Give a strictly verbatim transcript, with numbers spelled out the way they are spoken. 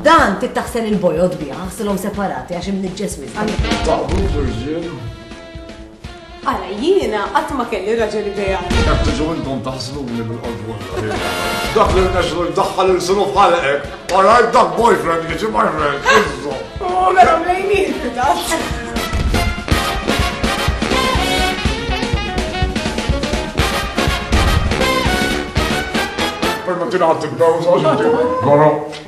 dan tittaħsel il-bojod biha, ħsilhom separati għax imniġġes wisq. Taqblu f'irġiel. Għala jiena qatt ma kelli raġel ideali. Jekk tiġu intom taħsbuni bil-qalb. Dak li rnexxu jdaħħal il-sinu f'ħalqek, għarajt dak boyfriend jiġi boyfriend, izzu. Oh, mela mlejnin fidas. Permettina għattik daw, saġi. Għara.